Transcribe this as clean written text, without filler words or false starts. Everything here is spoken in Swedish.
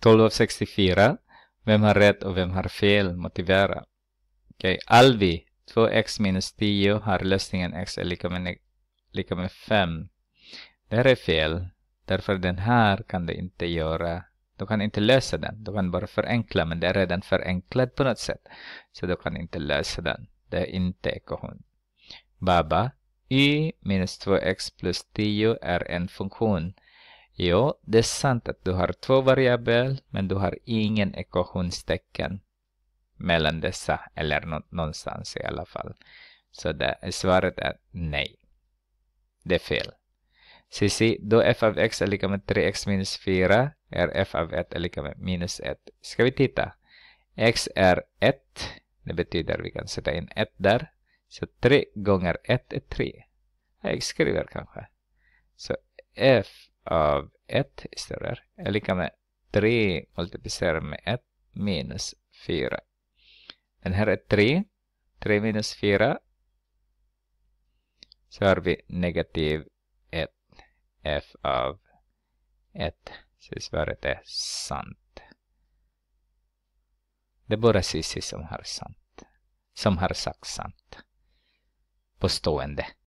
12 av 64. Vem har rätt och vem har fel? Motivera. Okej, Alvi. 2x minus 10 har lösningen x är lika med 5. Det här är fel. Därför den här kan du inte göra. Du kan inte lösa den. Du kan bara förenkla. Men det är redan förenklad på något sätt. Så du kan inte lösa den. Det är inte ekvation. Baba. Y minus 2x plus 10 är en funktion. Jo, det är sant att du har två variabler. Men du har ingen ekvationstecken mellan dessa. Eller någonstans i alla fall. Så svaret är nej. Det är fel. Cici, då f av x är lika med 3x minus 4 är f av 1 är lika med minus 1. Ska vi titta? X är 1. Det betyder vi kan sätta in 1 där. Så 3 gånger 1 är 3. Jag skriver kanske. Så f av 1 är lika med 3 multiplicerat med 1 minus 4. Den här är 3. 3 minus 4. Så har vi negativ 1. F av 1. Så svaret är sant. Det är bara Cici som har sant. Som har sagt sant. Påstående.